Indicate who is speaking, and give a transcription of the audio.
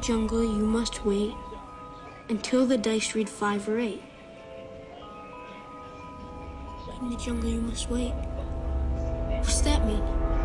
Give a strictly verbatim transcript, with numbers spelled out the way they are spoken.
Speaker 1: jungle, you must wait until the dice read five or eight. In the jungle, you must wait. What's that mean?